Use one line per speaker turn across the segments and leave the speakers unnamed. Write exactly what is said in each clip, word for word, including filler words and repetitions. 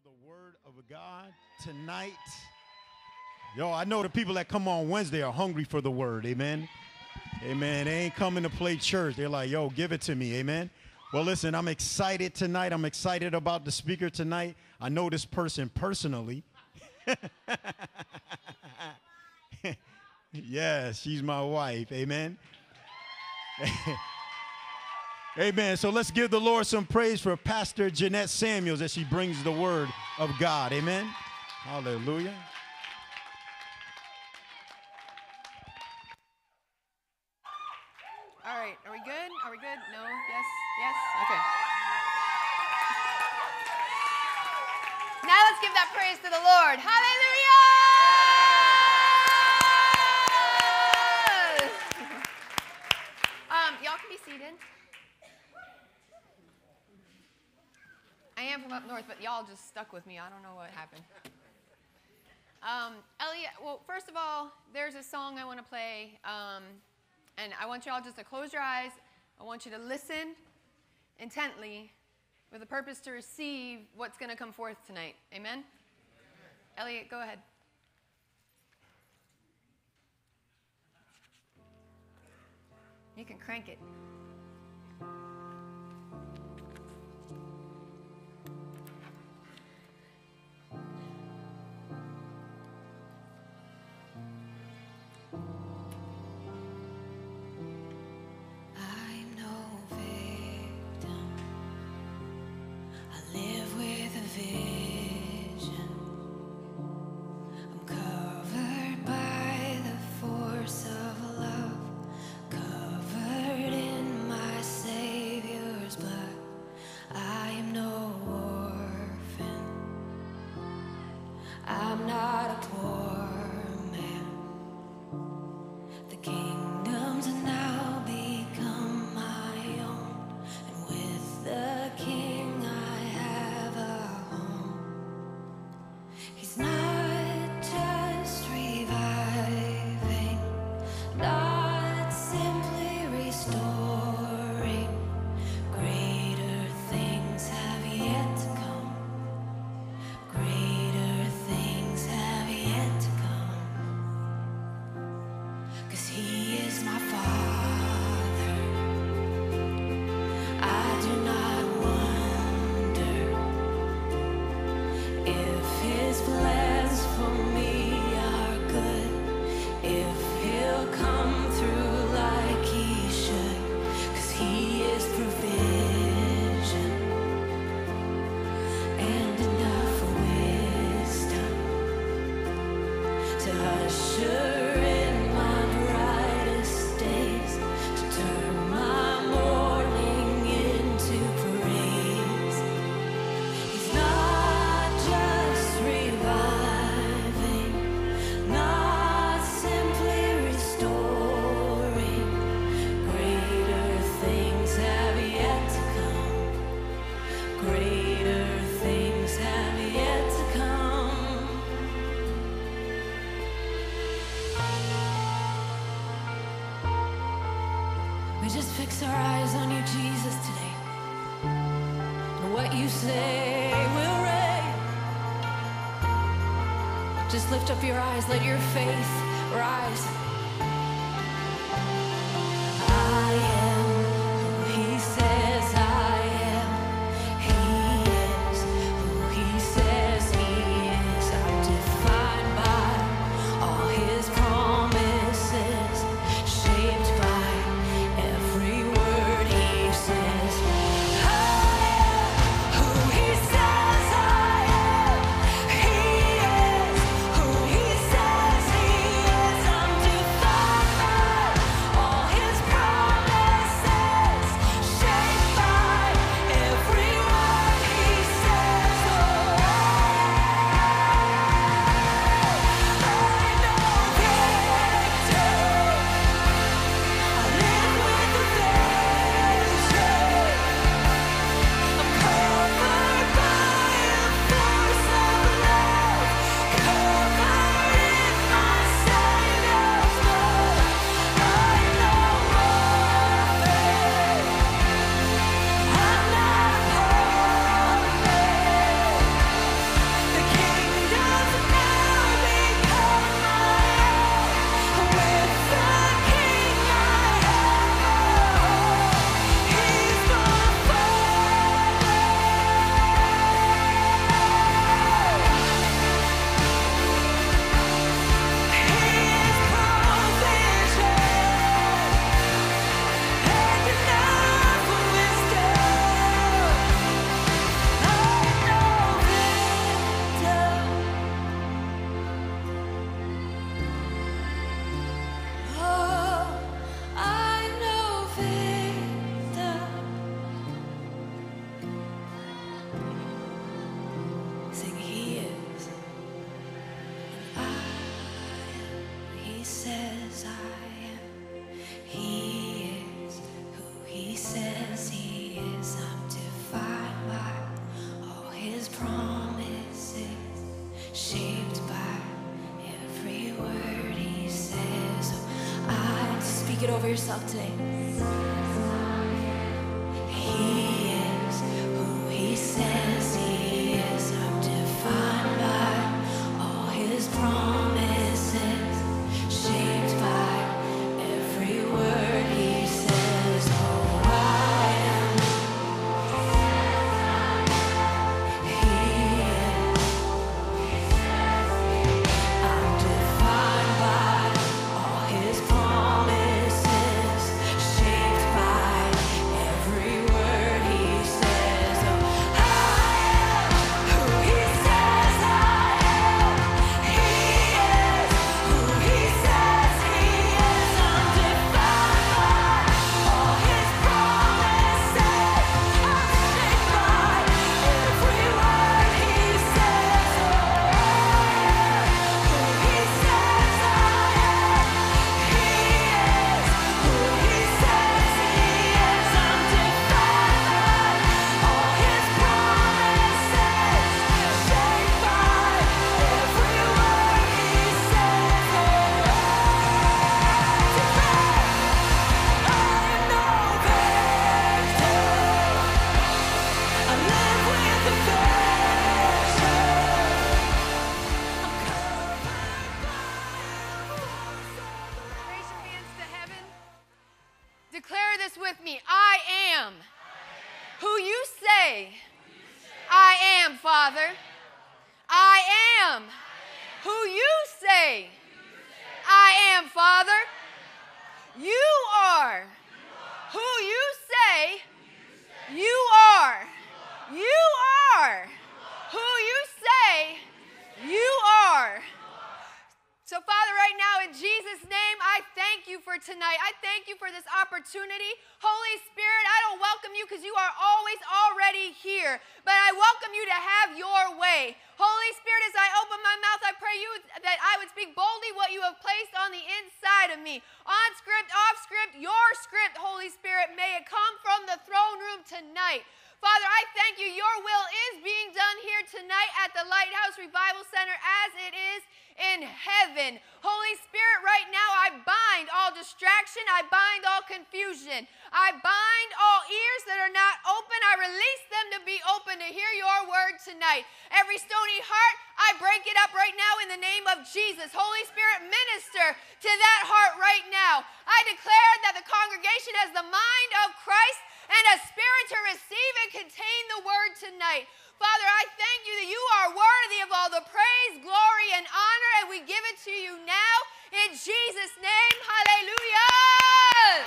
for the word of God tonight. Yo, I know the people that come on Wednesday are hungry for the word. Amen. Amen. They ain't coming to play church. They're like, yo, give it to me. Amen. Well, listen, I'm excited tonight. I'm excited about the speaker tonight. I know this person personally. Yes, she's my wife. Amen. Amen. So let's give the Lord some praise for Pastor Jeanette Samuels as she brings the word of God. Amen. Hallelujah.
All right. Are we good? Are we good? No? Yes? Yes? Okay. Now let's give that praise to the Lord. Hallelujah! um, y'all can be seated. I am from up north, but y'all just stuck with me. I don't know what happened. Um, Elliot, well, first of all, there's a song I want to play, um, and I want y'all just to close your eyes. I want you to listen intently with a purpose to receive what's going to come forth tonight. Amen? Amen? Elliot, go ahead. You can crank it.
Lift up your eyes, let your faith rise. I am who he says I am. He is who he says he is. I'm defined by all his promises, shaped by every word he says. I am who he says I am. He is who he says he is. I'm defined. says I am. He is who he says he is. I'm defined by all his promises, shaped by every word he says. So I speak it over yourself today. He is who he says he is. I'm defined by all his promises, shaped by every word he says. Oh, I am. He is. I'm defined by all his promises, shaped by every word he says. Oh, I am who he says I am. He is who he says he is. I'm defined by all his promises. I'm shaped by every word he says. Oh, I am who he says I am. He is who he says he is. I'm defined by all his promises, shaped by every word he says. Oh, I am no victim. I live with affection. I'm covered by
Raise your hands to heaven. Declare this with me. I am who you say I am, Father. I am who you say I am, Father. You are who you say you are. You are who you say you are. So, Father, right now, in Jesus' name, I thank you for tonight. I thank you for this opportunity. Holy Spirit, I don't welcome you because you are always already here, but I welcome you to have your way. Holy Spirit, as I open my mouth, I pray you that I would speak boldly what you have placed on the inside of me. On script, off script, your script, Holy Spirit, may it come from the throne room tonight. Father, I thank you. Your will is being done here tonight at the Lighthouse Revival Center as it is in heaven. Holy Spirit, right now I bind all distraction. I bind all confusion. I bind all ears that are not open. I release them to be open to hear your word tonight. Every stony heart, I break it up right now in the name of Jesus. Holy Spirit, minister to that heart right now. I declare that the congregation has the mind of Christ and a spirit to receive and contain the word tonight. Father, I thank you that you are worthy of all the praise, glory, and honor, and we give it to you now in Jesus' name. Hallelujah.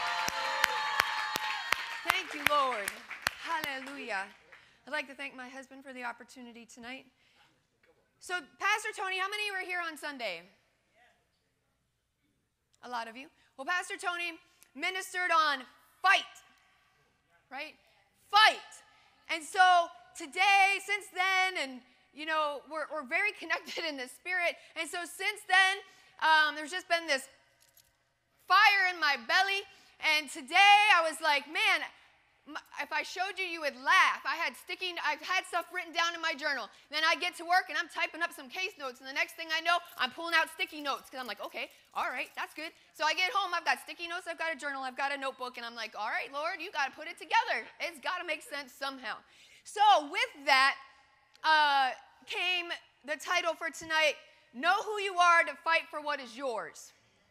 Thank you, Lord. Hallelujah. I'd like to thank my husband for the opportunity tonight. So, Pastor Tony, how many were here on Sunday? A lot of you. Well, Pastor Tony ministered on fight. Right? Fight. And so today, since then, and you know, we're, we're very connected in the spirit. And so since then, um, there's just been this fire in my belly. And today I was like, man, if I showed you, you would laugh. I had sticky, I had stuff written down in my journal. Then I get to work and I'm typing up some case notes. And the next thing I know, I'm pulling out sticky notes because I'm like, okay, all right, that's good. So I get home, I've got sticky notes, I've got a journal, I've got a notebook, and I'm like, all right, Lord, you got to put it together. It's got to make sense somehow. So with that uh, came the title for tonight, Know Who You Are to Fight for What Is Yours.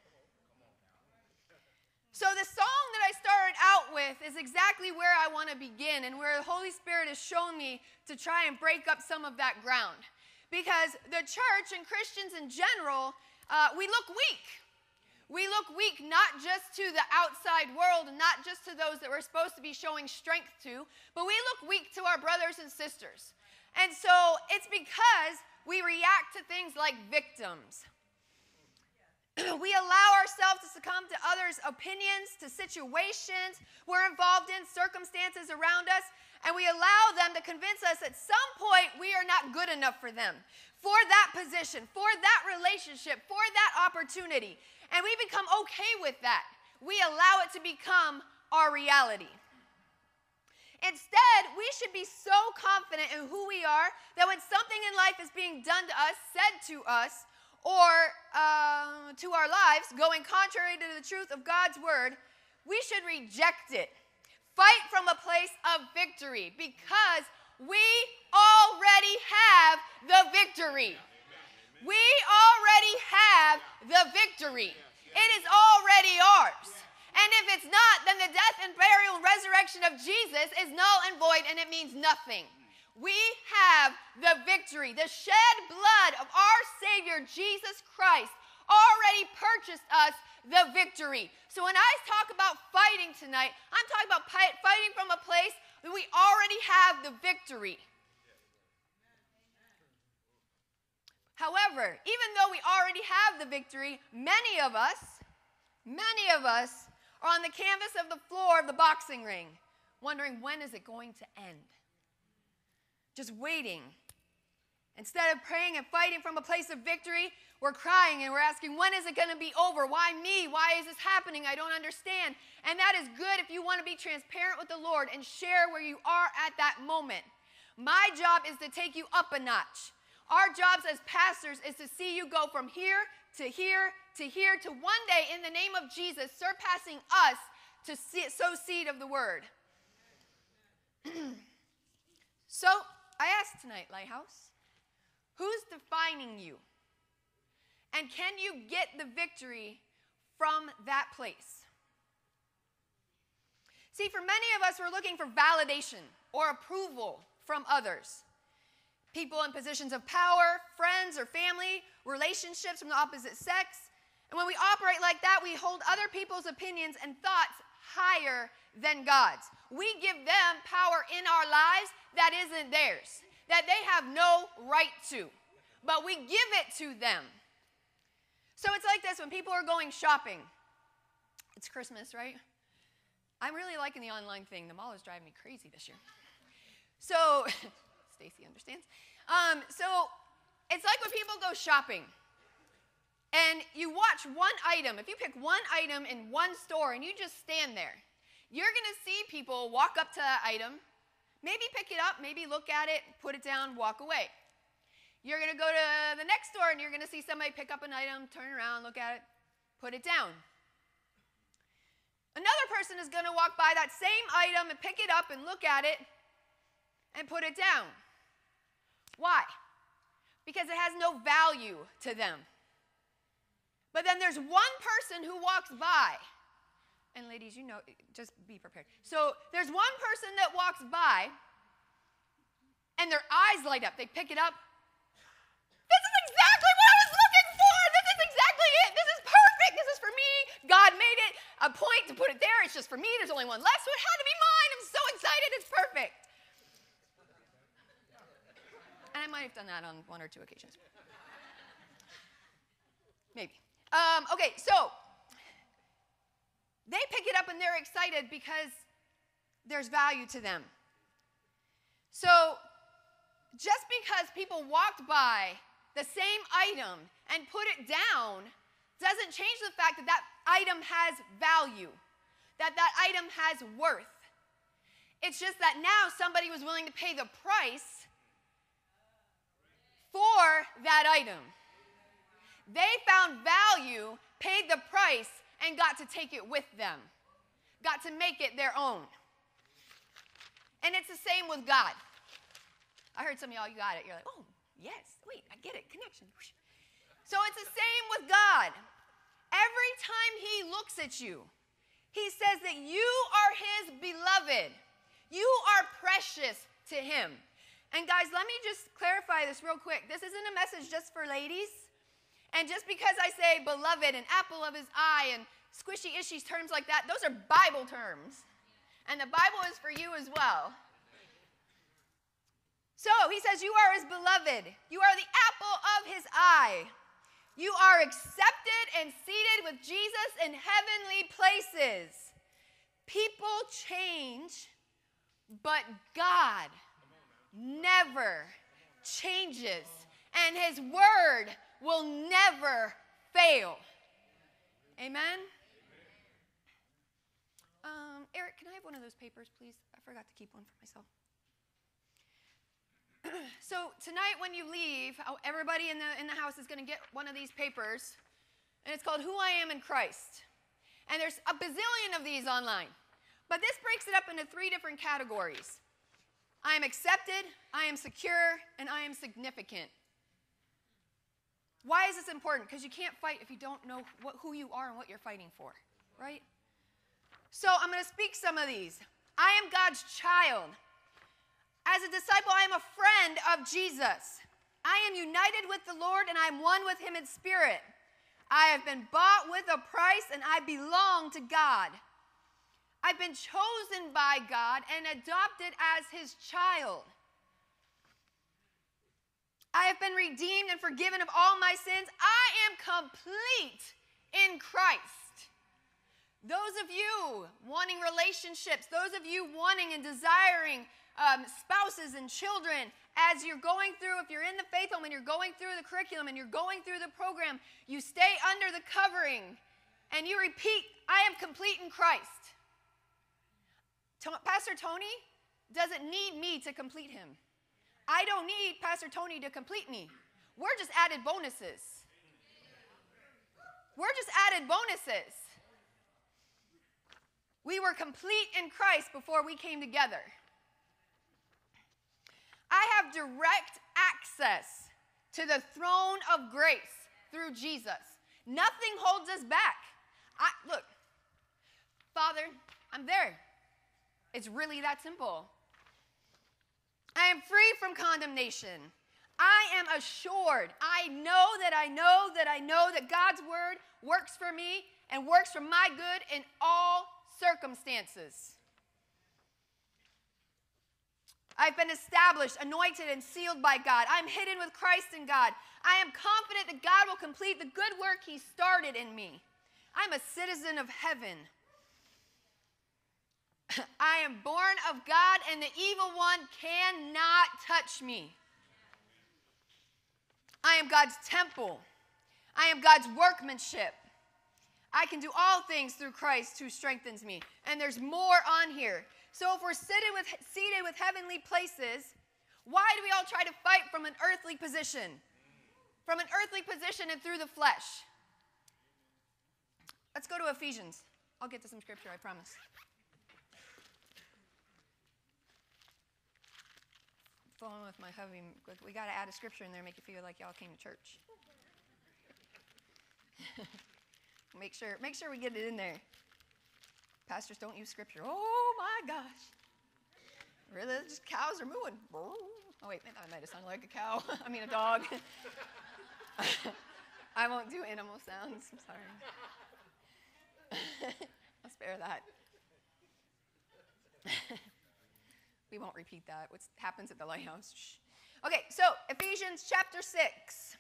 So the song that I started out with is exactly where I want to begin and where the Holy Spirit has shown me to try and break up some of that ground. Because the church and Christians in general, uh, we look weak. We look weak not just to the outside world and not just to those that we're supposed to be showing strength to, but we look weak to our brothers and sisters. And so it's because we react to things like victims. We allow ourselves to succumb to others' opinions, to situations we're involved in, circumstances around us, and we allow them to convince us at some point we are not good enough for them, for that position, for that relationship, for that opportunity. And we become okay with that. We allow it to become our reality. Instead, we should be so confident in who we are that when something in life is being done to us, said to us, or uh, to our lives, going contrary to the truth of God's word, we should reject it. Fight from a place of victory because we already have the victory. We already have the victory. It is already ours. And if it's not, then the death and burial and resurrection of Jesus is null and void, and it means nothing. We have the victory. The shed blood of our Savior, Jesus Christ, already purchased us the victory. So when I talk about fighting tonight, I'm talking about fighting from a place that we already have the victory. However, even though we already have the victory, many of us, many of us are on the canvas of the floor of the boxing ring, wondering when is it going to end? Just waiting. Instead of praying and fighting from a place of victory, we're crying and we're asking, when is it going to be over? Why me? Why is this happening? I don't understand. And that is good if you want to be transparent with the Lord and share where you are at that moment. My job is to take you up a notch. Our jobs as pastors is to see you go from here to here to here to one day in the name of Jesus surpassing us to see, sow seed of the word. So I ask tonight, Lighthouse, who's defining you? And can you get the victory from that place? See, for many of us, we're looking for validation or approval from others. People in positions of power, friends or family, relationships from the opposite sex. And when we operate like that, we hold other people's opinions and thoughts higher than God's. We give them power in our lives that isn't theirs, that they have no right to, but we give it to them. So it's like this when people are going shopping. It's Christmas, right? I'm really liking the online thing. The mall is driving me crazy this year. So Stacy understands. Um, so it's like when people go shopping and you watch one item. If you pick one item in one store and you just stand there, you're going to see people walk up to that item, maybe pick it up, maybe look at it, put it down, walk away. You're going to go to the next store and you're going to see somebody pick up an item, turn around, look at it, put it down. Another person is going to walk by that same item and pick it up and look at it and put it down. Why? Because it has no value to them. But then there's one person who walks by. And ladies, you know, just be prepared. So there's one person that walks by and their eyes light up. They pick it up. This is exactly what I was looking for. This is exactly it. This is perfect. This is for me. God made it a point to put it there. It's just for me. There's only one left, so it had to be mine. I'm so excited. It's perfect. And I might have done that on one or two occasions. Maybe. Um, okay, so they pick it up and they're excited because there's value to them. So just because people walked by the same item and put it down doesn't change the fact that that item has value, that that item has worth. It's just that now somebody was willing to pay the price for that item. They found value, paid the price, and got to take it with them. Got to make it their own. And it's the same with God. I heard some of y'all, you got it. You're like, oh, yes, wait, I get it, connection. So it's the same with God. Every time he looks at you, he says that you are his beloved. You are precious to him. And guys, let me just clarify this real quick. This isn't a message just for ladies. And just because I say beloved and apple of his eye and squishy ishies terms like that, those are Bible terms. And the Bible is for you as well. So he says, you are his beloved. You are the apple of his eye. You are accepted and seated with Jesus in heavenly places. People change, but God never changes, and his word will never fail. Amen? Um, Eric, can I have one of those papers, please? I forgot to keep one for myself. So tonight when you leave, everybody in the, in the house is going to get one of these papers, and it's called Who I Am in Christ. And there's a bazillion of these online. But this breaks it up into three different categories. I am accepted, I am secure, and I am significant. Why is this important? Because you can't fight if you don't know what, who you are and what you're fighting for, right? So I'm going to speak some of these. I am God's child. As a disciple, I am a friend of Jesus. I am united with the Lord, and I am one with him in spirit. I have been bought with a price, and I belong to God. I've been chosen by God and adopted as his child. I have been redeemed and forgiven of all my sins. I am complete in Christ. Those of you wanting relationships, those of you wanting and desiring um, spouses and children, as you're going through, if you're in the faith home and you're going through the curriculum and you're going through the program, you stay under the covering and you repeat, I am complete in Christ. Pastor Tony doesn't need me to complete him. I don't need Pastor Tony to complete me. We're just added bonuses. We're just added bonuses. We were complete in Christ before we came together. I have direct access to the throne of grace through Jesus. Nothing holds us back. I, look, Father, I'm there. It's really that simple. I am free from condemnation. I am assured. I know that I know that I know that God's word works for me and works for my good in all circumstances. I've been established, anointed, and sealed by God. I'm hidden with Christ in God. I am confident that God will complete the good work he started in me. I'm a citizen of heaven. I am born of God, and the evil one cannot touch me. I am God's temple. I am God's workmanship. I can do all things through Christ who strengthens me. And there's more on here. So if we're seated with, seated with heavenly places, why do we all try to fight from an earthly position? From an earthly position and through the flesh. Let's go to Ephesians. I'll get to some scripture, I promise. Flowing with my hubby, we got to add a scripture in there, make you feel like y'all came to church. make sure, make sure we get it in there. Pastors don't use scripture. Oh my gosh! Religious cows are mooing. Oh wait, that might have sounded like a cow. I mean a dog. I won't do animal sounds. I'm sorry. I'll spare that. We won't repeat that. What happens at the lighthouse? Shh. Okay, so Ephesians chapter six.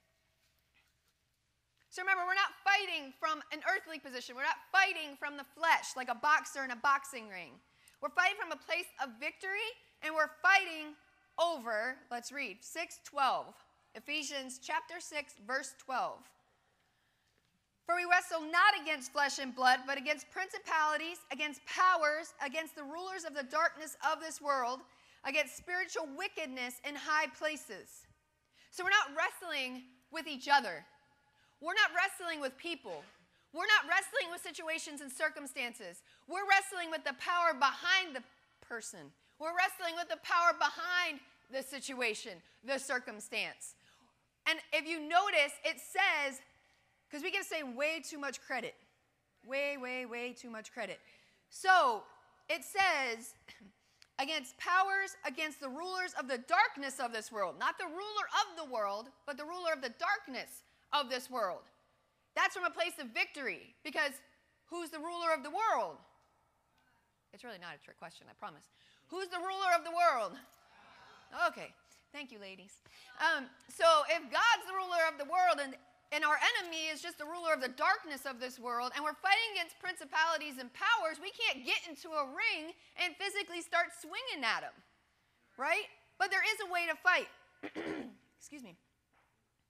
So remember, we're not fighting from an earthly position. We're not fighting from the flesh like a boxer in a boxing ring. We're fighting from a place of victory, and we're fighting over, let's read, six twelve. Ephesians chapter six, verse twelve. For we wrestle not against flesh and blood, but against principalities, against powers, against the rulers of the darkness of this world, against spiritual wickedness in high places. So we're not wrestling with each other. We're not wrestling with people. We're not wrestling with situations and circumstances. We're wrestling with the power behind the person. We're wrestling with the power behind the situation, the circumstance. And if you notice, it says, because we give Satan way too much credit. Way, way, way too much credit. So it says, against powers, against the rulers of the darkness of this world. Not the ruler of the world, but the ruler of the darkness of this world. That's from a place of victory. Because who's the ruler of the world? It's really not a trick question, I promise. Who's the ruler of the world? Okay. Thank you, ladies. Um, so if God's the ruler of the world and And our enemy is just the ruler of the darkness of this world, and we're fighting against principalities and powers, we can't get into a ring and physically start swinging at them, right? But there is a way to fight. Excuse me.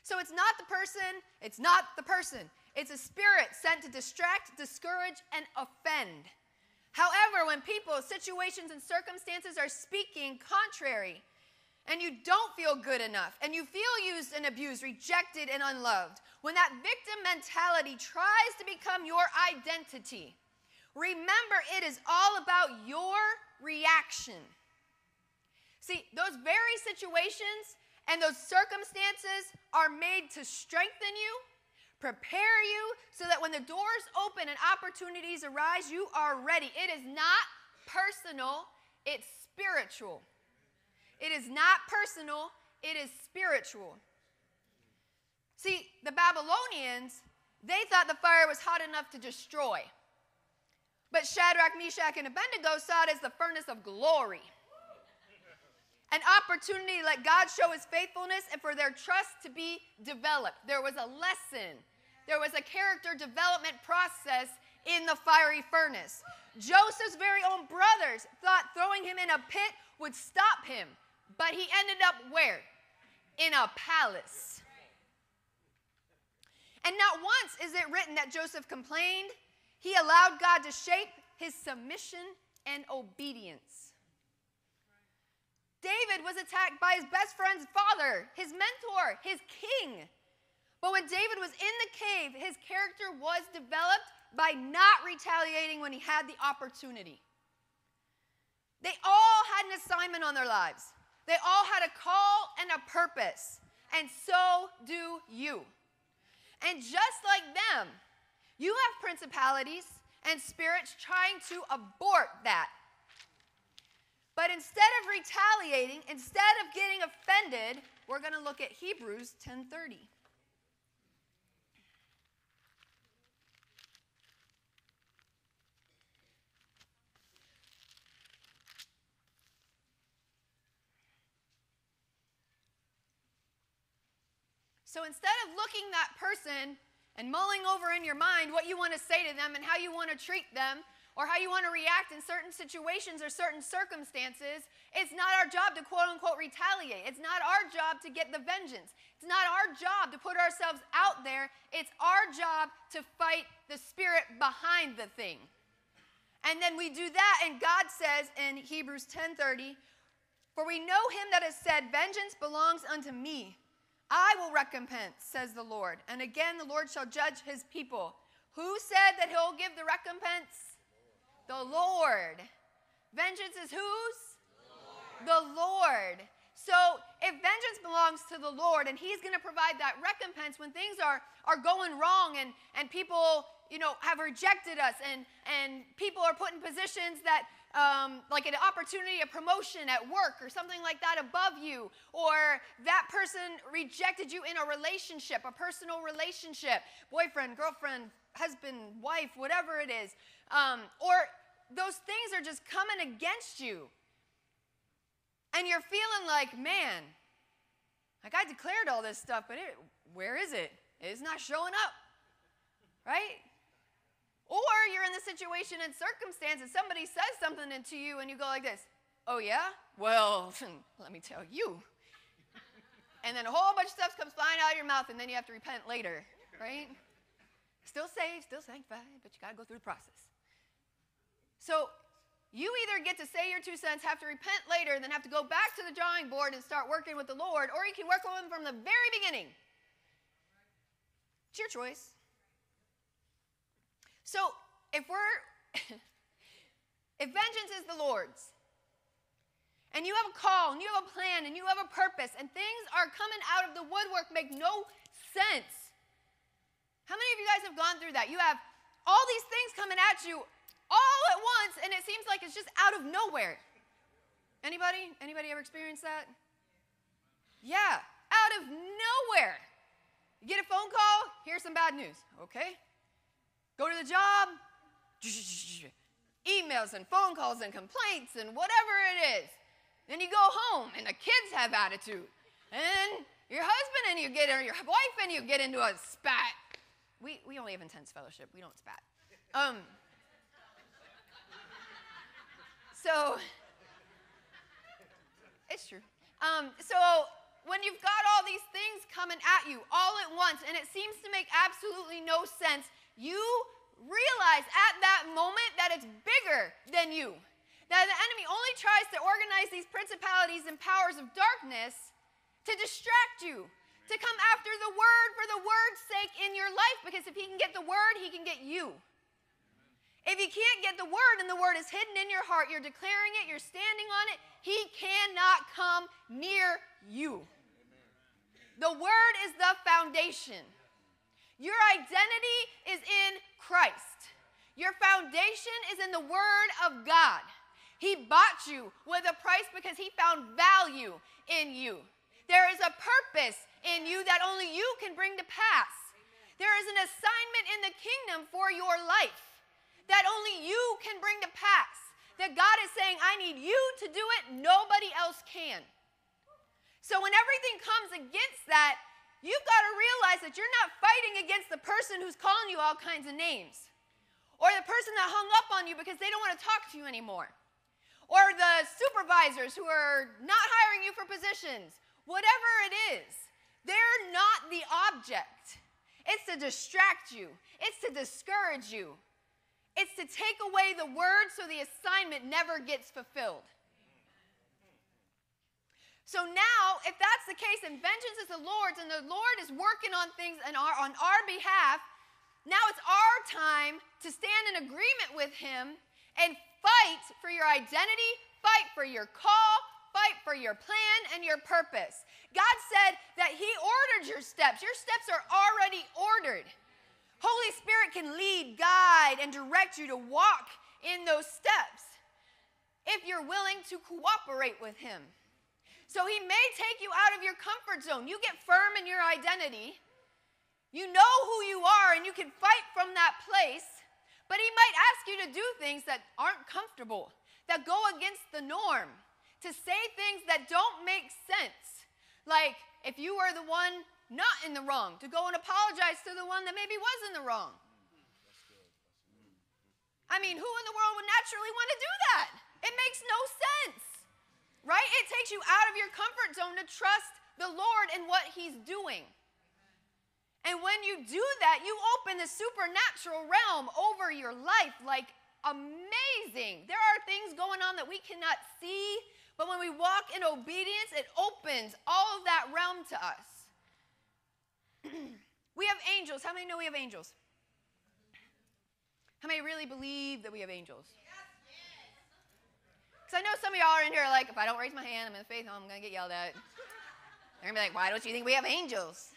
So it's not the person, it's not the person. It's a spirit sent to distract, discourage, and offend. However, when people, situations, and circumstances are speaking contrary, and you don't feel good enough, and you feel used and abused, rejected and unloved, when that victim mentality tries to become your identity, remember it is all about your reaction. See, those very situations and those circumstances are made to strengthen you, prepare you, so that when the doors open and opportunities arise, you are ready. It is not personal, it's spiritual. It is not personal, it is spiritual. See, the Babylonians, they thought the fire was hot enough to destroy. But Shadrach, Meshach, and Abednego saw it as the furnace of glory. An opportunity to let God show his faithfulness and for their trust to be developed. There was a lesson. There was a character development process in the fiery furnace. Joseph's very own brothers thought throwing him in a pit would stop him. But he ended up where? In a palace. And not once is it written that Joseph complained. He allowed God to shape his submission and obedience. David was attacked by his best friend's father, his mentor, his king. But when David was in the cave, his character was developed by not retaliating when he had the opportunity. They all had an assignment on their lives. They all had a call and a purpose. And so do you. And just like them, you have principalities and spirits trying to abort that. But instead of retaliating, instead of getting offended, we're going to look at Hebrews ten thirty. So instead of looking that person and mulling over in your mind what you want to say to them and how you want to treat them or how you want to react in certain situations or certain circumstances, it's not our job to quote-unquote retaliate. It's not our job to get the vengeance. It's not our job to put ourselves out there. It's our job to fight the spirit behind the thing. And then we do that, and God says in Hebrews ten thirty, "For we know him that has said, vengeance belongs unto me. I will recompense, says the Lord. And again, the Lord shall judge his people." Who said that he'll give the recompense? The Lord. Vengeance is whose? The Lord. The Lord. So if vengeance belongs to the Lord and he's going to provide that recompense when things are, are going wrong and, and people, you know, have rejected us and, and people are put in positions that Um, like an opportunity, a promotion at work or something like that above you, or that person rejected you in a relationship, a personal relationship, boyfriend, girlfriend, husband, wife, whatever it is, um, or those things are just coming against you, and you're feeling like, man, like I declared all this stuff, but it, where is it? It's not showing up, right? Or you're in the situation and circumstances, somebody says something to you and you go like this, "Oh yeah? Well, let me tell you." And then a whole bunch of stuff comes flying out of your mouth and then you have to repent later, right? Still saved, still sanctified, but you got to go through the process. So you either get to say your two cents, have to repent later, then have to go back to the drawing board and start working with the Lord, or you can work with him from the very beginning. It's your choice. So if we're, if vengeance is the Lord's, and you have a call, and you have a plan, and you have a purpose, and things are coming out of the woodwork, make no sense. How many of you guys have gone through that? You have all these things coming at you all at once, and it seems like it's just out of nowhere. Anybody? Anybody ever experienced that? Yeah, out of nowhere. You get a phone call, here's some bad news. Okay. Go to the job, emails and phone calls and complaints and whatever it is. Then you go home and the kids have attitude. And your husband and you get, or your wife and you get into a spat. We, we only have intense fellowship. We don't spat. Um, so, it's true. Um, so when you've got all these things coming at you all at once and it seems to make absolutely no sense, you realize at that moment that it's bigger than you. That the enemy only tries to organize these principalities and powers of darkness to distract you, to come after the word for the word's sake in your life, because if he can get the word, he can get you. If you can't get the word and the word is hidden in your heart, you're declaring it, you're standing on it, he cannot come near you. The word is the foundation. Your identity is in Christ. Your foundation is in the word of God. He bought you with a price because he found value in you. There is a purpose in you that only you can bring to pass. There is an assignment in the kingdom for your life that only you can bring to pass. That God is saying, I need you to do it, nobody else can. So when everything comes against that, you've got to realize that you're not fighting against the person who's calling you all kinds of names, or the person that hung up on you because they don't want to talk to you anymore, or the supervisors who are not hiring you for positions. Whatever it is, they're not the object. It's to distract you. It's to discourage you. It's to take away the word so the assignment never gets fulfilled. So now, if that's the case, and vengeance is the Lord's, and the Lord is working on things on our, on our behalf, now it's our time to stand in agreement with him and fight for your identity, fight for your call, fight for your plan and your purpose. God said that he ordered your steps. Your steps are already ordered. Holy Spirit can lead, guide, and direct you to walk in those steps if you're willing to cooperate with him. So he may take you out of your comfort zone. You get firm in your identity. You know who you are, and you can fight from that place. But he might ask you to do things that aren't comfortable, that go against the norm, to say things that don't make sense. Like if you were the one not in the wrong, to go and apologize to the one that maybe was in the wrong. I mean, who in the world would naturally want to do that? It makes no sense, right? It takes you out of your comfort zone to trust the Lord in what he's doing. And when you do that, you open the supernatural realm over your life like amazing. There are things going on that we cannot see, but when we walk in obedience, it opens all of that realm to us. We have angels. How many know we have angels? How many really believe that we have angels? Because I know some of y'all are in here like, if I don't raise my hand, I'm in the faith home, I'm going to get yelled at. They're going to be like, why don't you think we have angels?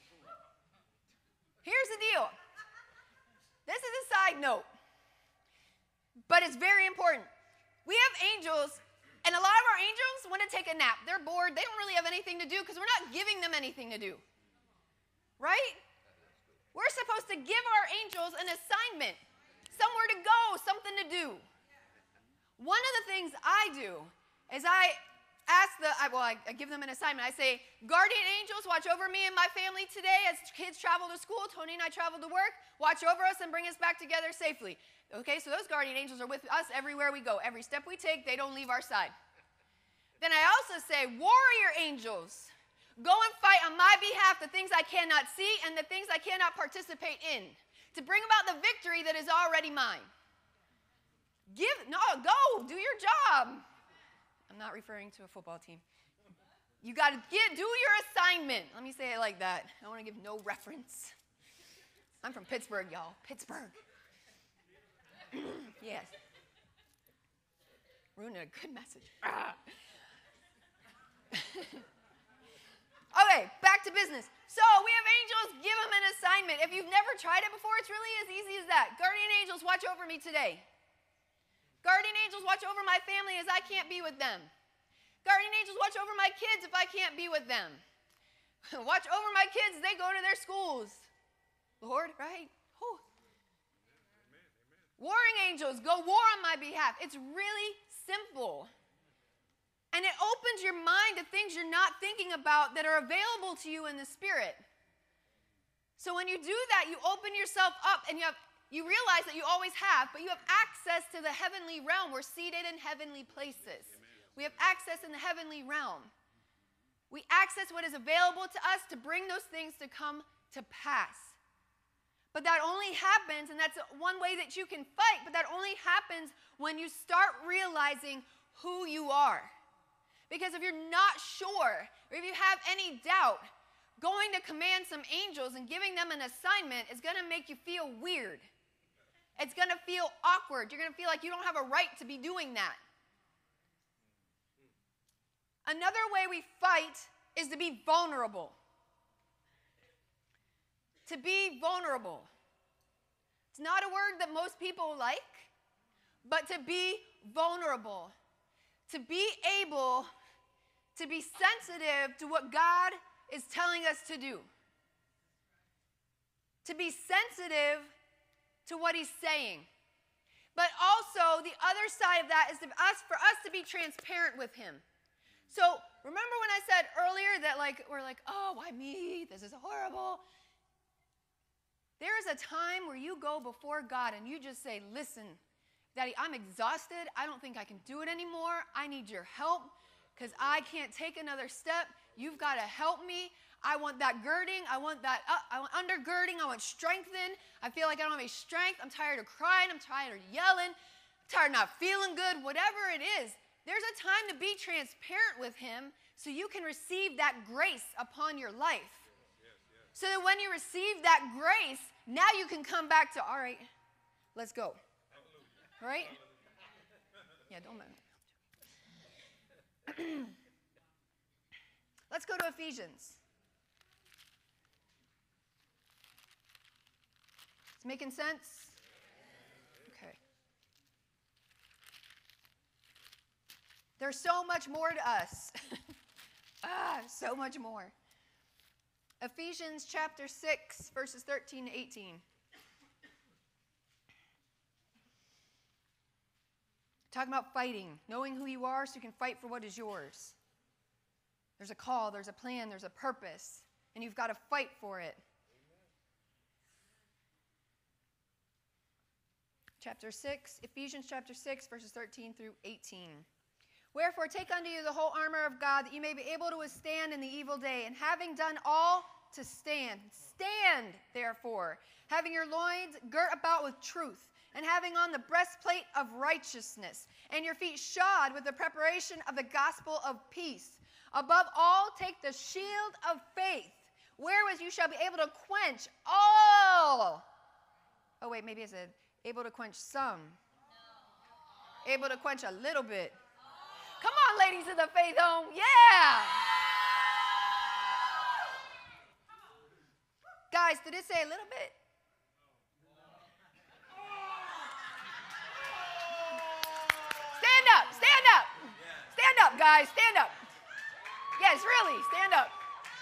Here's the deal. This is a side note, but it's very important. We have angels, and a lot of our angels want to take a nap. They're bored. They don't really have anything to do because we're not giving them anything to do. Right? We're supposed to give our angels an assignment, somewhere to go, something to do. One of the things I do is I ask the, I, well, I, I give them an assignment. I say, guardian angels, watch over me and my family today as kids travel to school. Tony and I travel to work. Watch over us and bring us back together safely. Okay, so those guardian angels are with us everywhere we go. Every step we take, they don't leave our side. Then I also say, warrior angels, go and fight on my behalf the things I cannot see and the things I cannot participate in, to bring about the victory that is already mine. Give, no, go, do your job. I'm not referring to a football team. You got to get, do your assignment. Let me say it like that. I want to give no reference. I'm from Pittsburgh, y'all. Pittsburgh. Yes. Ruined a good message. Ah. Okay, back to business. So we have angels, give them an assignment. If you've never tried it before, it's really as easy as that. Guardian angels, watch over me today. Guardian angels, watch over my family as I can't be with them. Guardian angels, watch over my kids if I can't be with them. Watch over my kids as they go to their schools. Lord, right? Whew. Warring angels, go war on my behalf. It's really simple. And it opens your mind to things you're not thinking about that are available to you in the Spirit. So when you do that, you open yourself up and you have you realize that you always have, but you have access to the heavenly realm. We're seated in heavenly places. Amen. We have access in the heavenly realm. We access what is available to us to bring those things to come to pass. But that only happens, and that's one way that you can fight, but that only happens when you start realizing who you are. Because if you're not sure, or if you have any doubt, going to command some angels and giving them an assignment is going to make you feel weird. It's going to feel awkward. You're going to feel like you don't have a right to be doing that. Another way we fight is to be vulnerable. To be vulnerable. It's not a word that most people like, but to be vulnerable. To be able to be sensitive to what God is telling us to do. To be sensitive to what he's saying. But also, the other side of that is to us, for us to be transparent with him. So, remember when I said earlier that like we're like, oh, why me? This is horrible. There is a time where you go before God and you just say, listen, Daddy, I'm exhausted. I don't think I can do it anymore. I need your help because I can't take another step. You've got to help me. I want that girding. I want that uh, I want undergirding. I want strengthened. I feel like I don't have any strength. I'm tired of crying. I'm tired of yelling. I'm tired of not feeling good. Whatever it is, there's a time to be transparent with him so you can receive that grace upon your life. So that when you receive that grace, now you can come back to, all right, let's go. All right? Yeah, don't mind. Let's go to Ephesians. It's making sense? Okay. There's so much more to us. ah, so much more. Ephesians chapter six, verses thirteen to eighteen. Talking about fighting, knowing who you are so you can fight for what is yours. There's a call, there's a plan, there's a purpose, and you've got to fight for it. Chapter six, Ephesians chapter six, verses thirteen through eighteen. Wherefore take unto you the whole armor of God, that you may be able to withstand in the evil day, and having done all to stand. Stand, therefore, having your loins girt about with truth, and having on the breastplate of righteousness, and your feet shod with the preparation of the gospel of peace. Above all, take the shield of faith, wherewith you shall be able to quench all. Oh, wait, maybe it said able to quench some. Able to quench a little bit. Come on, ladies of the faith home. Yeah. Guys, did it say a little bit? Stand up, stand up. Stand up, guys, stand up. Yes, really, stand up.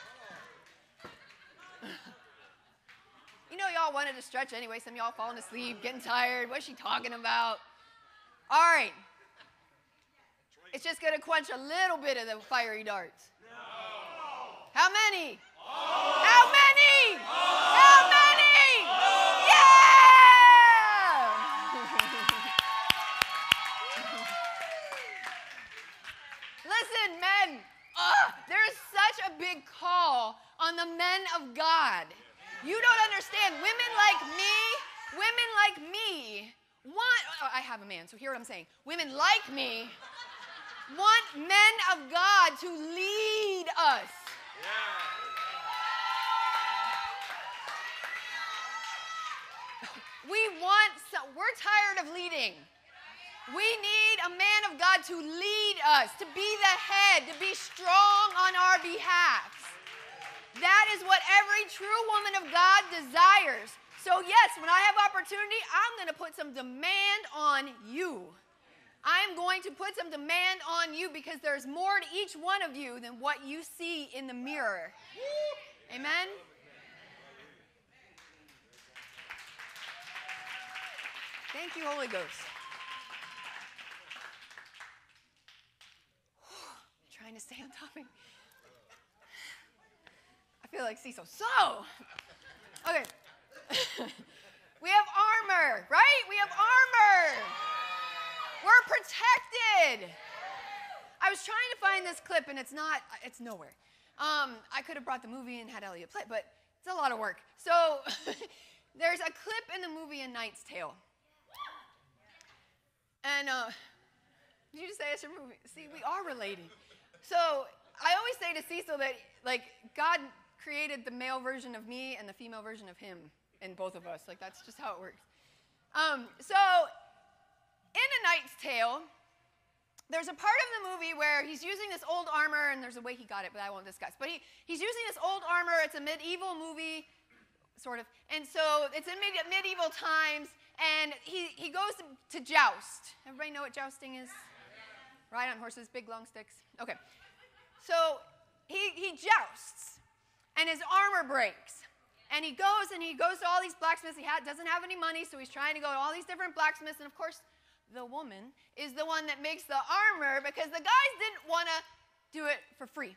You know y'all wanted to stretch anyway. Some of y'all falling asleep, getting tired. What's she talking about? All right. It's just going to quench a little bit of the fiery darts. No. How many? All. How many? All. How many? All. Yeah! Listen, men, uh, there is such a big call on the men of God. You don't understand. Women like me, women like me want, oh, I have a man, so hear what I'm saying. Women like me want men of God to lead us. Yeah. We want, so, we're tired of leading. We need a man of God to lead us, to be the head, to be strong on our behalf. That is what every true woman of God desires. So yes, when I have opportunity, I'm going to put some demand on you. I'm going to put some demand on you because there's more to each one of you than what you see in the mirror. Amen? Thank you, Holy Ghost. Trying to stay on topic. I feel like Cecil. So, okay. We have armor, right? We have armor. We're protected. I was trying to find this clip and it's not, it's nowhere. Um, I could have brought the movie and had Elliot play, but it's a lot of work. So there's a clip in the movie A Knight's Tale. And uh, did you just say it's your movie? See, we are related. So I always say to Cecil that, like, God created the male version of me and the female version of him in both of us. Like, that's just how it works. Um, so in A Knight's Tale, there's a part of the movie where he's using this old armor, and there's a way he got it, but I won't discuss. But he, he's using this old armor. It's a medieval movie, sort of. And so it's in mid, medieval times, and he, he goes to, to joust. Everybody know what jousting is? Ride on horses, big long sticks. Okay. So he, he jousts, and his armor breaks. And he goes, and he goes to all these blacksmiths. He ha- doesn't have any money, so he's trying to go to all these different blacksmiths. And, of course, the woman is the one that makes the armor because the guys didn't want to do it for free,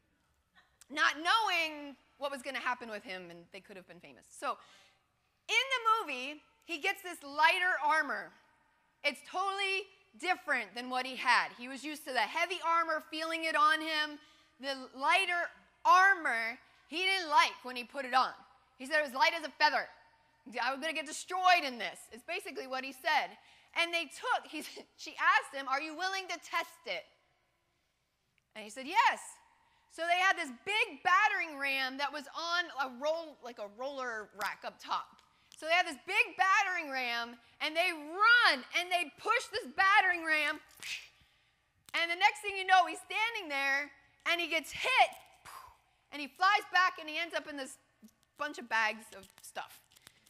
not knowing what was going to happen with him, and they could have been famous. So in the movie, he gets this lighter armor. It's totally different than what he had. He was used to the heavy armor, feeling it on him. The lighter armor, he didn't like when he put it on. He said it was light as a feather. I was going to get destroyed in this. It's basically what he said. And they took, he, she asked him, are you willing to test it? And he said, yes. So they had this big battering ram that was on a roll, like a roller rack up top. So they have this big battering ram, and they run, and they push this battering ram, and the next thing you know, he's standing there, and he gets hit, and he flies back, and he ends up in this bunch of bags of stuff.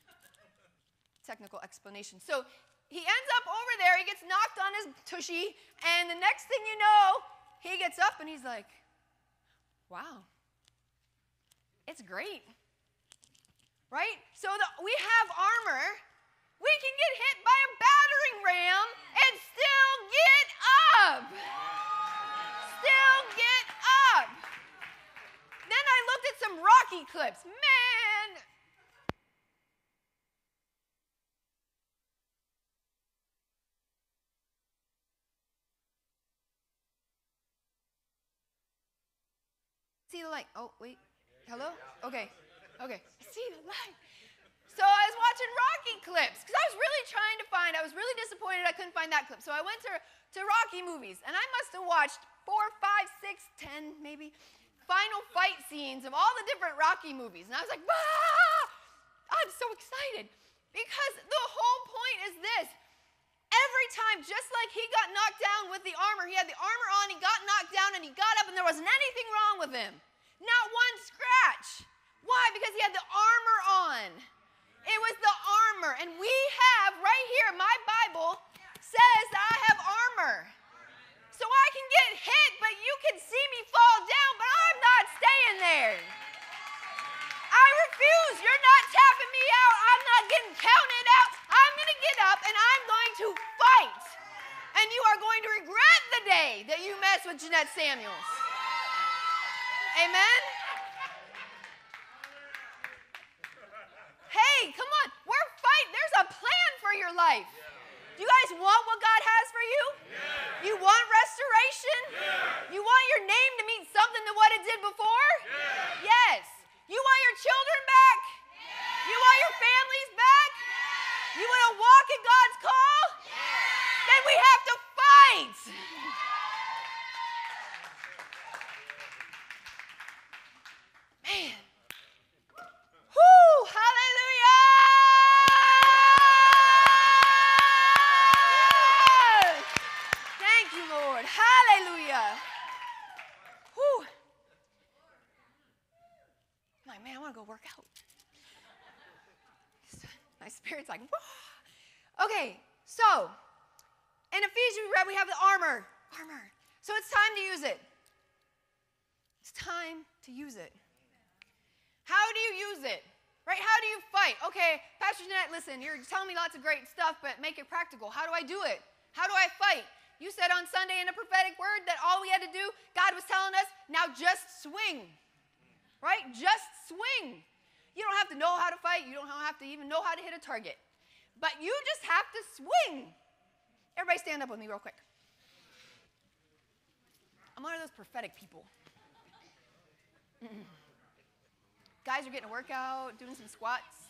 Technical explanation. So he ends up over there, he gets knocked on his tushy, and the next thing you know, he gets up, and he's like, wow, it's great. Right? So the, we have armor. We can get hit by a battering ram and still get up. Still get up. Then I looked at some Rocky clips. Man. See the light. Oh, wait. Hello? Okay. Okay. See the light. So I was watching Rocky clips because I was really trying to find, I was really disappointed I couldn't find that clip. So I went to, to Rocky movies, and I must have watched four, five, six, ten, maybe, final fight scenes of all the different Rocky movies. And I was like, ah! I'm so excited because the whole point is this. Every time, just like he got knocked down with the armor, he had the armor on, he got knocked down, and he got up, and there wasn't anything wrong with him. Not one scratch. Why? Because he had the armor on. It was the armor. And we have, right here, my Bible says that I have armor. So I can get hit, but you can see me fall down, but I'm not staying there. I refuse. You're not tapping me out. I'm not getting counted out. I'm going to get up, and I'm going to fight. And you are going to regret the day that you mess with Jeanette Samuels. Amen? Hey, come on. We're fighting. There's a plan for your life. Do you guys want what God has for you? Yeah. You want restoration? Yeah. You want your name to mean something to what it did before? Yeah. Yes. You want your children back? Yeah. You want your families back? Yeah. You want to walk in God's call? Yeah. Then we have to fight. Man. Whoo, hallelujah! Thank you, Lord. Hallelujah. Whoo. I'm like, man, I want to go work out. My spirit's like, whoa. Okay, so in Ephesians, we read we have the armor. Armor. So it's time to use it. It's time to use it. How do you use it? Right? How do you fight? Okay, Pastor Jeanette, listen, you're telling me lots of great stuff, but make it practical. How do I do it? How do I fight? You said on Sunday in a prophetic word that all we had to do, God was telling us, now just swing. Right? Just swing. You don't have to know how to fight. You don't have to even know how to hit a target. But you just have to swing. Everybody stand up with me real quick. I'm one of those prophetic people. Guys are getting a workout, doing some squats.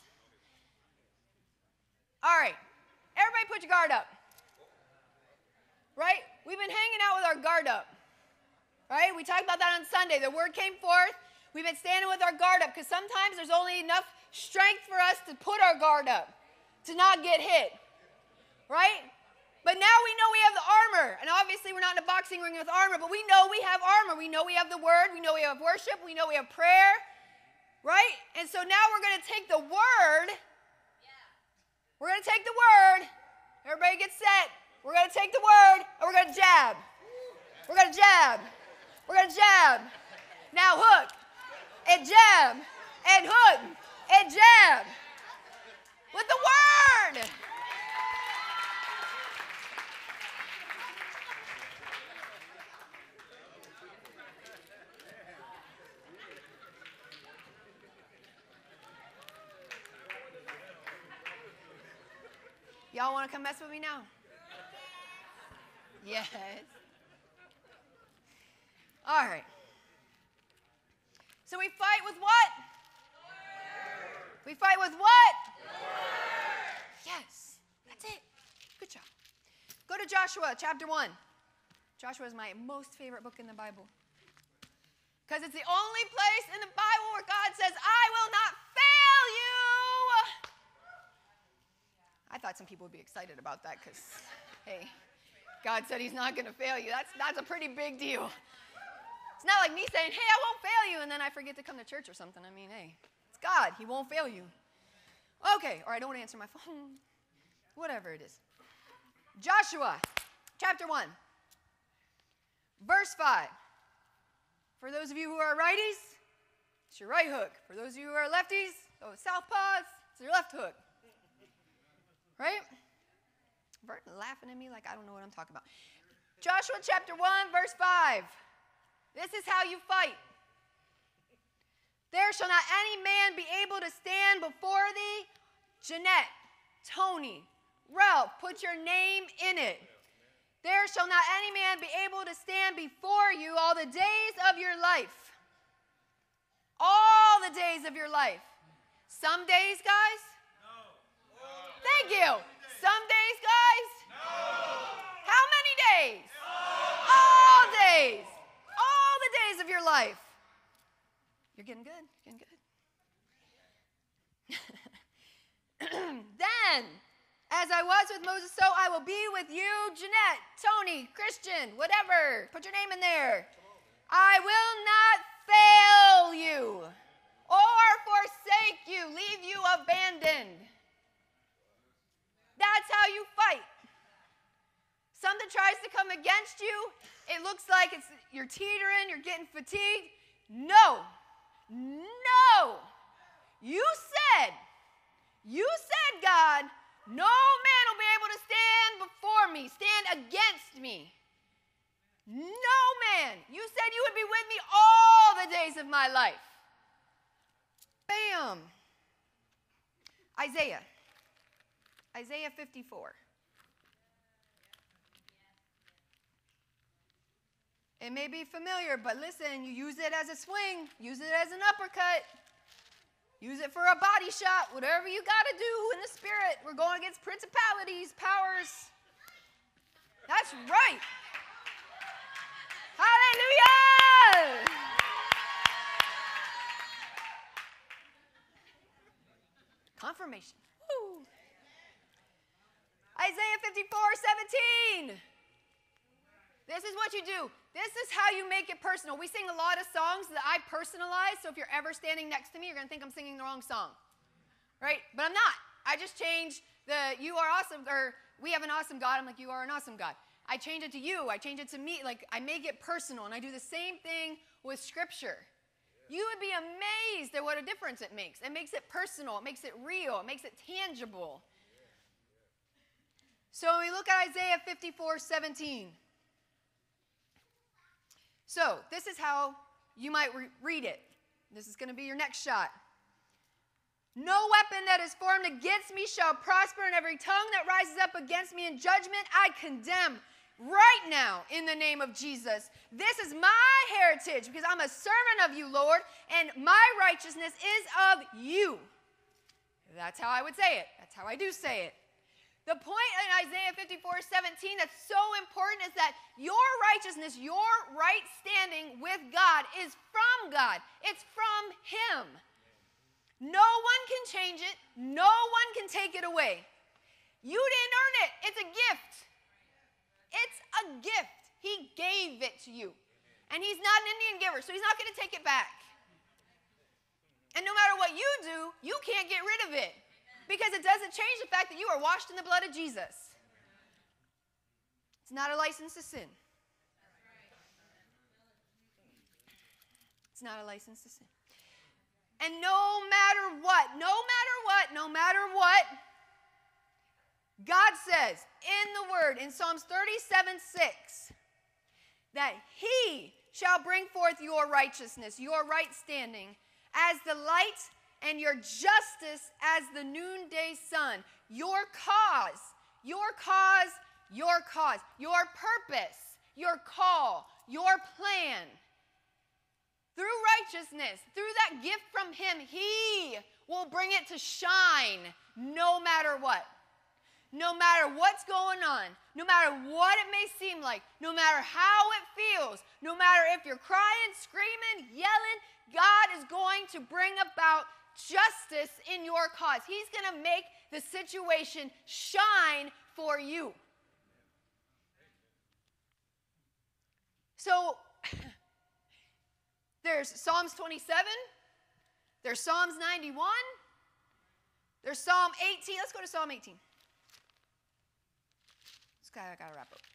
All right. Everybody put your guard up. Right? We've been hanging out with our guard up. Right? We talked about that on Sunday. The word came forth. We've been standing with our guard up because sometimes there's only enough strength for us to put our guard up, to not get hit. Right? But now we know we have the armor. And obviously we're not in a boxing ring with armor, but we know we have armor. We know we have the word. We know we have worship. We know we have prayer. Right? And so now we're going to take the word. We're going to take the word. Everybody get set. We're going to take the word and we're going to jab. We're going to jab. We're going to jab. Now hook and jab and hook and jab with the word. Y'all want to come mess with me now? Yes. All right. So we fight with what? We fight with what? Yes. That's it. Good job. Go to Joshua chapter one. Joshua is my most favorite book in the Bible. Because it's the only place in the Bible where God says, I will not fail you. I thought some people would be excited about that because, hey, God said he's not going to fail you. That's, that's a pretty big deal. It's not like me saying, hey, I won't fail you, and then I forget to come to church or something. I mean, hey, it's God. He won't fail you. Okay, or I don't want to answer my phone. Whatever it is. Joshua chapter one, verse five. For those of you who are righties, it's your right hook. For those of you who are lefties, those southpaws, it's your left hook. Right? Burton laughing at me like I don't know what I'm talking about. Joshua chapter one, verse five. This is how you fight. There shall not any man be able to stand before thee. Jeanette, Tony, Ralph, put your name in it. There shall not any man be able to stand before you all the days of your life. All the days of your life. Some days, guys? No. Thank you. Some days, guys? No. How many days? No. All days. All the days of your life. You're getting good. Getting good. Then, as I was with Moses, so I will be with you, Jeanette, Tony, Christian, whatever. Put your name in there. I will not fail you or forsake you, leave you abandoned. That's how you fight. Something tries to come against you. It looks like it's you're teetering, you're getting fatigued. No. No. You said, you said, God, no man will be able to stand before me, stand against me. No man. You said you would be with me all the days of my life. Bam. Isaiah. Isaiah fifty-four. It may be familiar, but listen, you use it as a swing, use it as an uppercut, use it for a body shot, whatever you got to do in the spirit. We're going against principalities, powers. That's right. Hallelujah! Confirmation. Woo. Isaiah fifty-four seventeen. This is what you do. This is how you make it personal. We sing a lot of songs that I personalize, so if you're ever standing next to me, you're going to think I'm singing the wrong song. Right? But I'm not. I just changed the you are awesome, or we have an awesome God. I'm like, you are an awesome God. I change it to you. I change it to me. Like, I make it personal, and I do the same thing with Scripture. You would be amazed at what a difference it makes. It makes it personal. It makes it real. It makes it tangible. So when we look at Isaiah fifty-four seventeen. So this is how you might re- read it. This is going to be your next shot. No weapon that is formed against me shall prosper, and every tongue that rises up against me in judgment I condemn. right now in the name of Jesus. This is my heritage because I'm a servant of you, Lord, and my righteousness is of you. That's how I would say it. That's how I do say it. The point in Isaiah fifty-four seventeen that's so important is that your righteousness, your right standing with God is from God. It's from Him. No one can change it. No one can take it away. You didn't earn it. It's a gift. It's a gift. He gave it to you. And He's not an Indian giver, so He's not going to take it back. And no matter what you do, you can't get rid of it. Because it doesn't change the fact that you are washed in the blood of Jesus. It's not a license to sin. It's not a license to sin. And no matter what, no matter what, no matter what, God says in the Word, in Psalms thirty-seven six, that He shall bring forth your righteousness, your right standing, as the light and your justice as the noonday sun. Your cause, your cause, your cause, your purpose, your call, your plan. Through righteousness, through that gift from Him, He will bring it to shine no matter what. No matter what's going on, no matter what it may seem like, no matter how it feels, no matter if you're crying, screaming, yelling, God is going to bring about justice in your cause. He's going to make the situation shine for you. So, there's Psalms twenty-seven, there's Psalms ninety-one, there's Psalm eighteen. Let's go to Psalm eighteen. This guy, I got to wrap up.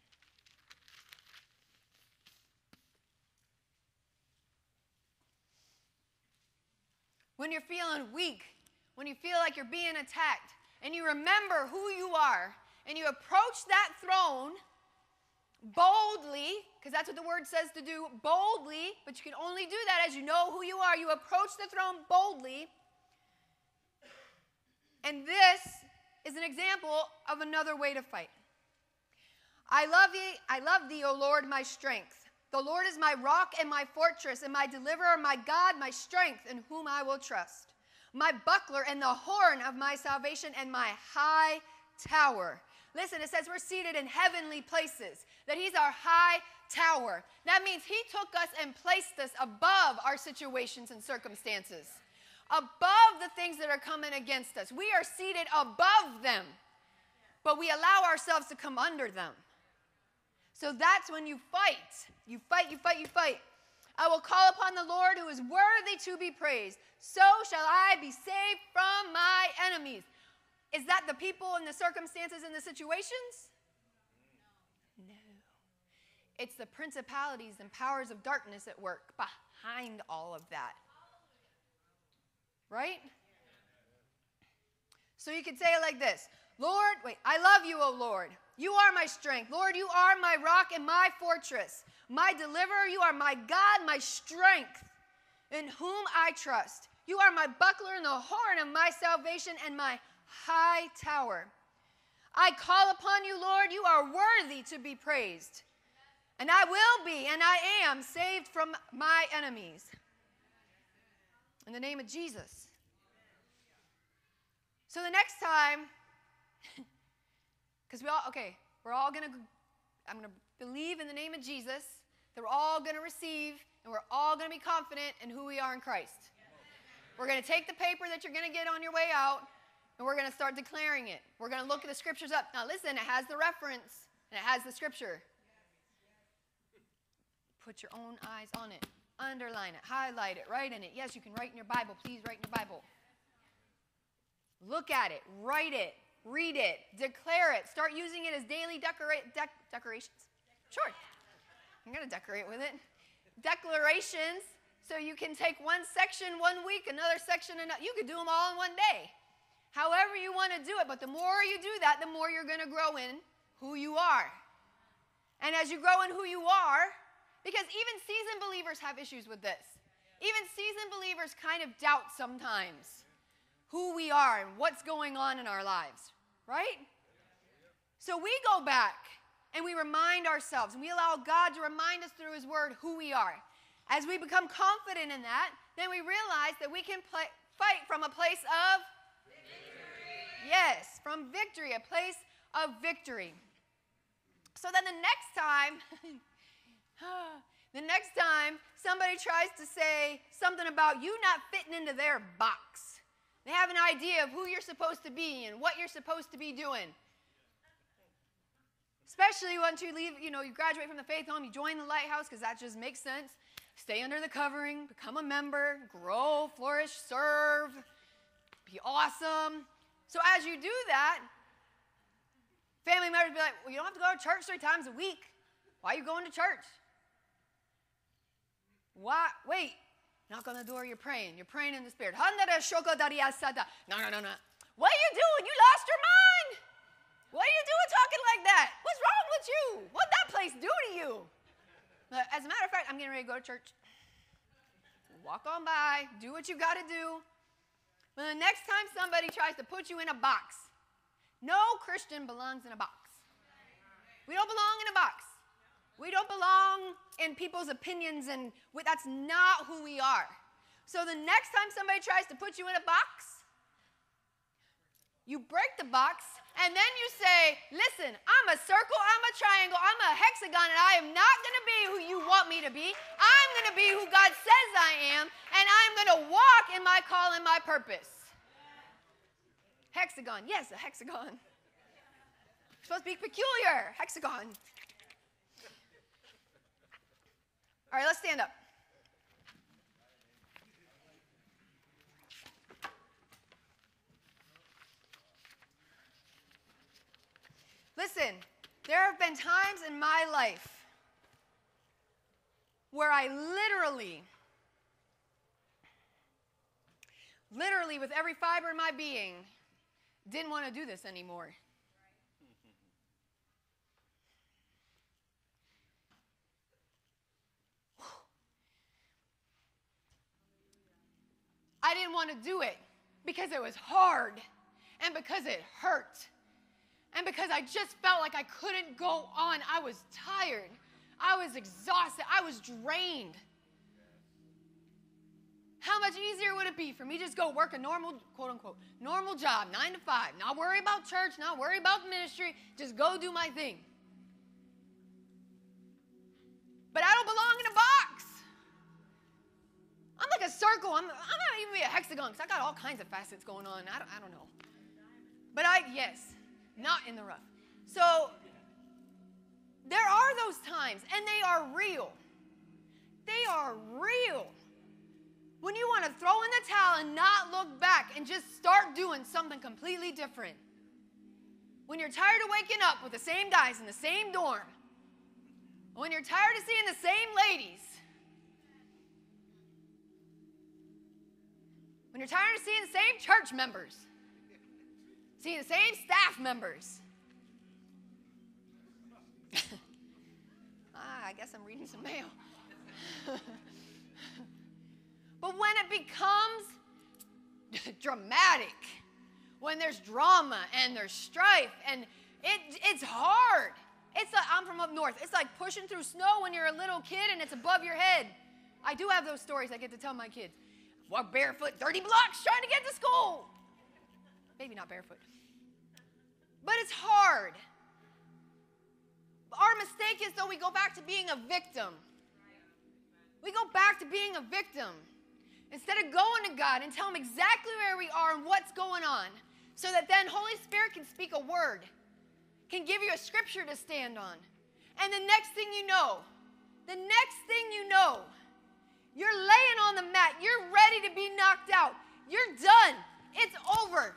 When you're feeling weak, when you feel like you're being attacked, and you remember who you are, and you approach that throne boldly, because that's what the Word says to do, boldly, but you can only do that as you know who you are. You approach the throne boldly, and this is an example of another way to fight. I love thee, I love thee, O Lord, my strength. The Lord is my rock and my fortress and my deliverer, my God, my strength, in whom I will trust. My buckler and the horn of my salvation and my high tower. Listen, it says we're seated in heavenly places, that He's our high tower. That means He took us and placed us above our situations and circumstances, above the things that are coming against us. We are seated above them, but we allow ourselves to come under them. So that's when you fight. You fight, you fight, you fight. I will call upon the Lord who is worthy to be praised. So shall I be saved from my enemies. Is that the people and the circumstances and the situations? No. It's the principalities and powers of darkness at work behind all of that. Right? So you could say it like this. Lord, wait, I love you, O Lord. You are my strength. Lord, you are my rock and my fortress. My deliverer, you are my God, my strength, in whom I trust. You are my buckler and the horn of my salvation and my high tower. I call upon you, Lord. You are worthy to be praised. And I will be, and I am, saved from my enemies. In the name of Jesus. So the next time, because we all, okay, we're all going to, I'm going to believe in the name of Jesus, that we're all going to receive, and we're all going to be confident in who we are in Christ. We're going to take the paper that you're going to get on your way out, and we're going to start declaring it. We're going to look at the scriptures up. Now listen, it has the reference, and it has the scripture. Put your own eyes on it. Underline it. Highlight it. Write in it. Yes, you can write in your Bible. Please write in your Bible. Look at it. Write it. Read it. Declare it. Start using it as daily decora- dec- decorations. Sure. I'm going to decorate with it. Declarations, so you can take one section one week, another section another. You could do them all in one day. However you want to do it. But the more you do that, the more you're going to grow in who you are. And as you grow in who you are, because even seasoned believers have issues with this. Even seasoned believers kind of doubt sometimes who we are and what's going on in our lives, right? So we go back and we remind ourselves, and we allow God to remind us through his word who we are. As we become confident in that, then we realize that we can play, fight from a place of victory. Yes, from victory, a place of victory. So then the next time, the next time somebody tries to say something about you not fitting into their box, they have an idea of who you're supposed to be and what you're supposed to be doing. Especially once you leave, you know, you graduate from the faith home, you join the Lighthouse, because that just makes sense. Stay under the covering, become a member, grow, flourish, serve, be awesome. So as you do that, family members be like, well, you don't have to go to church three times a week. Why are you going to church? Why? Wait. Knock on the door, you're praying. You're praying in the Spirit. No, no, no, no. What are you doing? You lost your mind. What are you doing talking like that? What's wrong with you? What'd that place do to you? But as a matter of fact, I'm getting ready to go to church. Walk on by. Do what you got to do. But the next time somebody tries to put you in a box, no Christian belongs in a box. We don't belong in a box. We don't belong in people's opinions, and we, that's not who we are. So the next time somebody tries to put you in a box, you break the box, and then you say, listen, I'm a circle, I'm a triangle, I'm a hexagon, and I am not going to be who you want me to be. I'm going to be who God says I am, and I'm going to walk in my call and my purpose. Hexagon, yes, a hexagon. You're supposed to be peculiar, hexagon. All right, let's stand up. Listen, there have been times in my life where I literally, literally with every fiber in my being, didn't want to do this anymore. I didn't want to do it because it was hard and because it hurt and because I just felt like I couldn't go on. I was tired. I was exhausted. I was drained. How much easier would it be for me to just go work a normal, quote unquote, normal job, nine to five, not worry about church, not worry about ministry, just go do my thing. But I don't belong in a box. I'm like a circle. I'm, I'm not even be a hexagon because I got all kinds of facets going on. I don't, I don't know. But I, yes, not in the rough. So there are those times, and they are real. They are real. When you want to throw in the towel and not look back and just start doing something completely different. When you're tired of waking up with the same guys in the same dorm. When you're tired of seeing the same ladies. When you're tired of seeing the same church members, seeing the same staff members. ah, I guess I'm reading some mail. But when it becomes dramatic, when there's drama and there's strife, and it, it's hard. It's like, I'm from up north. It's like pushing through snow when you're a little kid and it's above your head. I do have those stories I get to tell my kids. Walk barefoot thirty blocks trying to get to school. Maybe not barefoot. But it's hard. Our mistake is, though, we go back to being a victim. We go back to being a victim. Instead of going to God and tell him exactly where we are and what's going on, so that then Holy Spirit can speak a word, can give you a scripture to stand on. And the next thing you know, the next thing you know, you're laying on the mat. You're ready to be knocked out. You're done. It's over.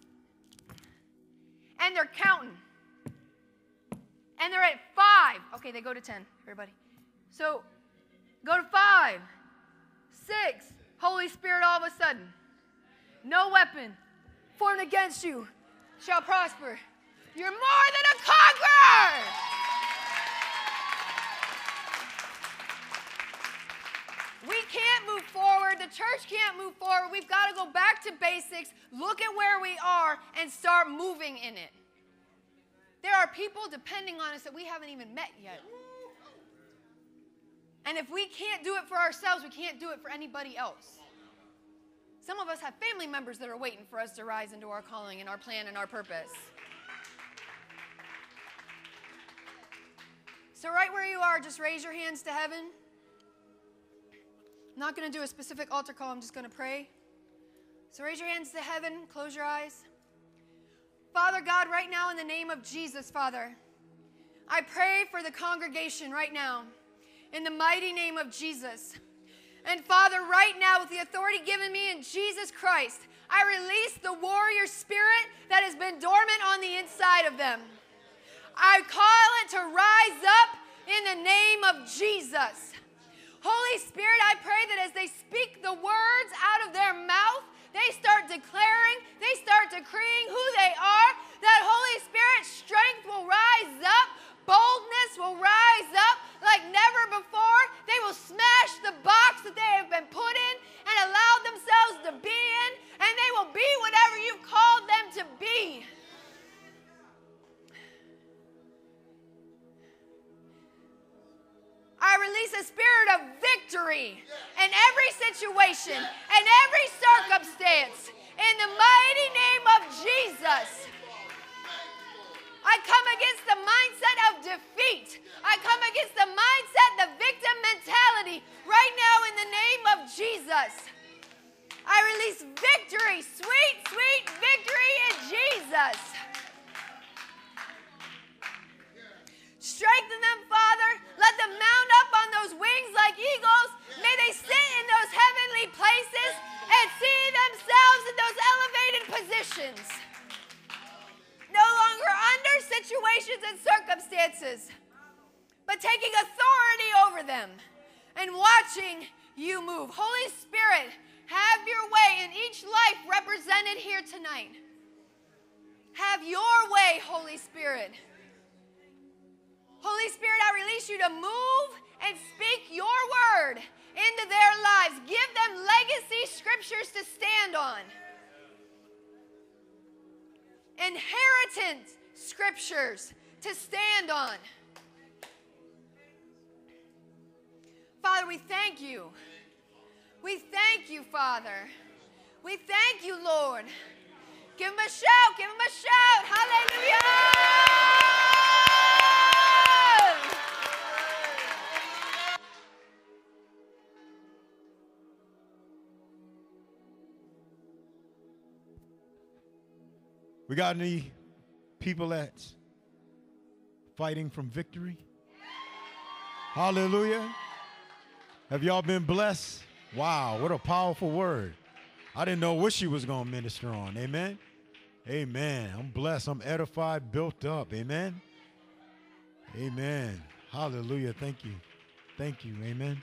And they're counting. And they're at five. Okay, they go to ten, everybody. So go to five, six. Holy Spirit, all of a sudden, no weapon formed against you shall prosper. You're more than a conqueror. We can't move forward. The church can't move forward. We've got to go back to basics, look at where we are, and start moving in it. There are people depending on us that we haven't even met yet. And if we can't do it for ourselves, we can't do it for anybody else. Some of us have family members that are waiting for us to rise into our calling and our plan and our purpose. So right where you are, just raise your hands to heaven. I'm not going to do a specific altar call. I'm just going to pray. So raise your hands to heaven. Close your eyes. Father God, right now in the name of Jesus, Father, I pray for the congregation right now in the mighty name of Jesus. And Father, right now with the authority given me in Jesus Christ, I release the warrior spirit that has been dormant on the inside of them. I call it to rise up in the name of Jesus. Holy Spirit, I pray that as they speak the words out of their mouth, they start declaring, they start decreeing who they are, that Holy Spirit strength will rise up, boldness will rise up like never before. They will smash the box that they have been put in and allow themselves to be in, and they will be whatever you've called them to be. I release a spirit of victory in every situation, in every circumstance, in the mighty name of Jesus. I come against the mindset of defeat. I come against the mindset, the victim mentality, right now in the name of Jesus. I release victory, sweet, sweet victory in Jesus. Strengthen them, Father. Let them mount up on those wings like eagles. May they sit in those heavenly places and see themselves in those elevated positions. No longer under situations and circumstances, but taking authority over them and watching you move. Holy Spirit, have your way in each life represented here tonight. Have your way, Holy Spirit. Holy Spirit, I release you to move and speak your word into their lives. Give them legacy scriptures to stand on. Inheritance scriptures to stand on. Father, we thank you. We thank you, Father. We thank you, Lord. Give him a shout. Give him a shout. Hallelujah.
We got any people that's fighting from victory? Hallelujah. Have y'all been blessed? Wow, what a powerful word. I didn't know what she was going to minister on. Amen. Amen. I'm blessed. I'm edified, built up. Amen. Amen. Hallelujah. Thank you. Thank you. Amen.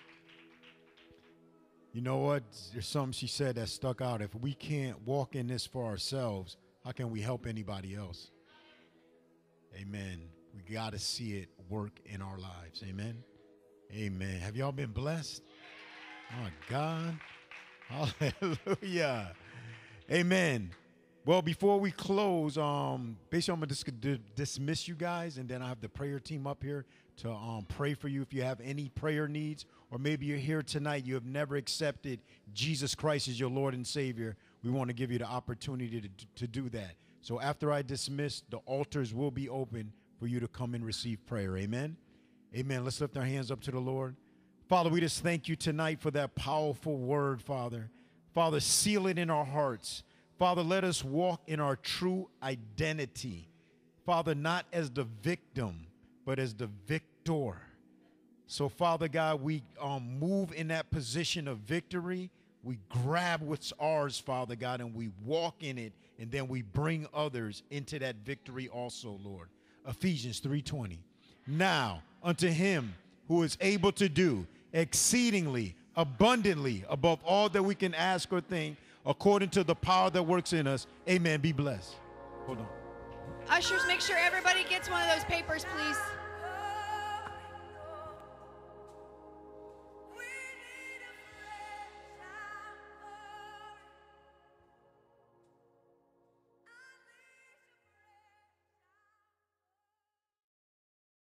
You know what? There's something she said that stuck out. If we can't walk in this for ourselves, how can we help anybody else? Amen. We got to see it work in our lives. Amen. Amen. Have y'all been blessed? Oh, God. Hallelujah. Amen. Well, before we close, um, basically I'm going to dis- dismiss you guys, and then I have the prayer team up here to um, pray for you if you have any prayer needs, or maybe you're here tonight, you have never accepted Jesus Christ as your Lord and Savior. We want to give you the opportunity to, to do that. So after I dismiss, the altars will be open for you to come and receive prayer. Amen. Amen. Let's lift our hands up to the Lord. Father, we just thank you tonight for that powerful word, Father. Father, seal it in our hearts. Father, let us walk in our true identity. Father, not as the victim, but as the victor. So, Father God, we um, move in that position of victory. We grab what's ours, Father God, and we walk in it, and then we bring others into that victory also, Lord. Ephesians three twenty. Now, unto him who is able to do exceedingly abundantly above all that we can ask or think, according to the power that works in us. Amen. Be blessed. Hold on.
Ushers, make sure everybody gets one of those papers, please.